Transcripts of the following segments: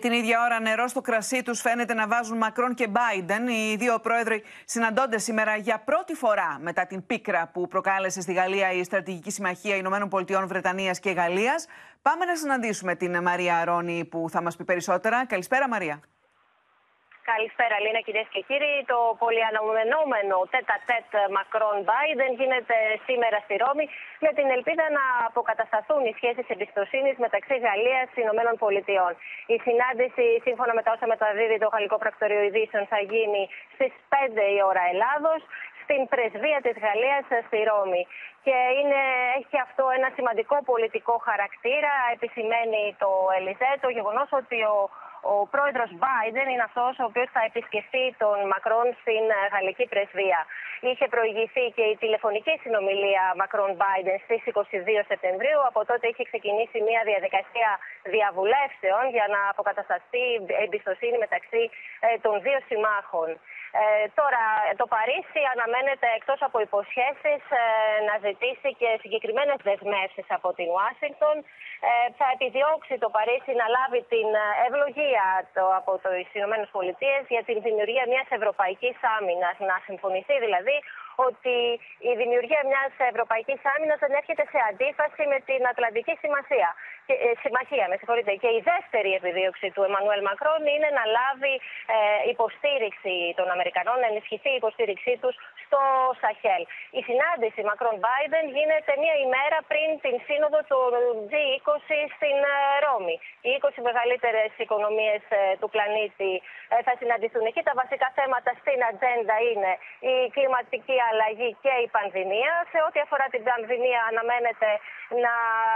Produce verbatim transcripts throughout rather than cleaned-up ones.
Την ίδια ώρα, νερό στο κρασί τους φαίνεται να βάζουν Μακρόν και Μπάιντεν. Οι δύο πρόεδροι συναντώνται σήμερα για πρώτη φορά μετά την πίκρα που προκάλεσε στη Γαλλία η Στρατηγική Συμμαχία Ηνωμένων Πολιτειών, Βρετανίας και Γαλλίας. Πάμε να συναντήσουμε την Μαρία Αρώνη που θα μας πει περισσότερα. Καλησπέρα, Μαρία. Καλησπέρα, Λίνα, κυρίες και κύριοι. Το πολυαναμενόμενο τέτα-τέτ Μακρόν-Μπάιντεν γίνεται σήμερα στη Ρώμη με την ελπίδα να αποκατασταθούν οι σχέσεις εμπιστοσύνης μεταξύ Γαλλίας και Ηνωμένων Πολιτειών. Η συνάντηση, σύμφωνα με τα όσα μεταδίδει το Γαλλικό Πρακτορείο Ειδήσεων, θα γίνει στις πέντε η ώρα Ελλάδος, στην πρεσβεία της Γαλλίας στη Ρώμη. Και είναι, έχει αυτό ένα σημαντικό πολιτικό χαρακτήρα, επισημαίνει το Ελιζέ, το γεγονός ότι ο Ο πρόεδρος Μπάιντεν είναι αυτός ο οποίος θα επισκεφτεί τον Μακρόν στην γαλλική πρεσβεία. Είχε προηγηθεί και η τηλεφωνική συνομιλία Μακρόν-Μπάιντεν στις είκοσι δύο Σεπτεμβρίου. Από τότε έχει ξεκινήσει μια διαδικασία διαβουλεύσεων για να αποκατασταθεί εμπιστοσύνη μεταξύ των δύο συμμάχων. Ε, τώρα, το Παρίσι αναμένεται εκτός από υποσχέσεις ε, να ζητήσει και συγκεκριμένες δεσμεύσεις από την Ουάσιγκτον. Ε, θα επιδιώξει το Παρίσι να λάβει την ευλογία το, από τις Ηνωμένες Πολιτείες για την δημιουργία μιας ευρωπαϊκής άμυνας. Να συμφωνηθεί δηλαδή ότι η δημιουργία μιας ευρωπαϊκής άμυνας δεν έρχεται σε αντίφαση με την Ατλαντική Συμμαχία. Και, ε, συμμαχία με συγχωρείτε. Και η δεύτερη επιδίωξη του Εμμανουέλ Μακρόν είναι να λάβει ε, υποστήριξη των Αμερικανών, να ενισχυθεί η υποστήριξή τους στο Σαχέλ. Η συνάντηση Μακρόν-Μπάιντεν γίνεται μία ημέρα πριν την σύνοδο του τζι είκοσι στην ε, Ρώμη. Οι είκοσι μεγαλύτερες οικονομίες ε, του πλανήτη ε, θα συναντηθούν εκεί. Τα βασικά θέματα στην ατζέντα είναι η κλιματική αλλαγή και η πανδημία. Σε ό,τι αφορά την πανδημία, αναμένεται να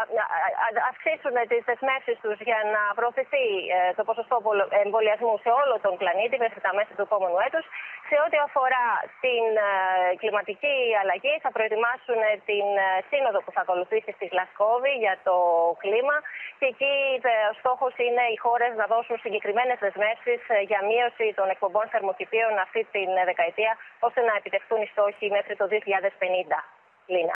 αυξήσουν τις δεσμεύσεις τους για να προωθηθεί το ποσοστό εμβολιασμού σε όλο τον πλανήτη μέχρι τα μέσα του επόμενου έτους. Σε ό,τι αφορά την κλιματική αλλαγή, θα προετοιμάσουν την σύνοδο που θα ακολουθήσει στη Γλασκόβη για το κλίμα. Και εκεί ο στόχος είναι οι χώρες να δώσουν συγκεκριμένες δεσμεύσεις για μείωση των εκπομπών θερμοκηπίων αυτή την δεκαετία, ώστε να επιτευχθούν οι στόχοι μέχρι το δύο χιλιάδες πενήντα. Λίνα.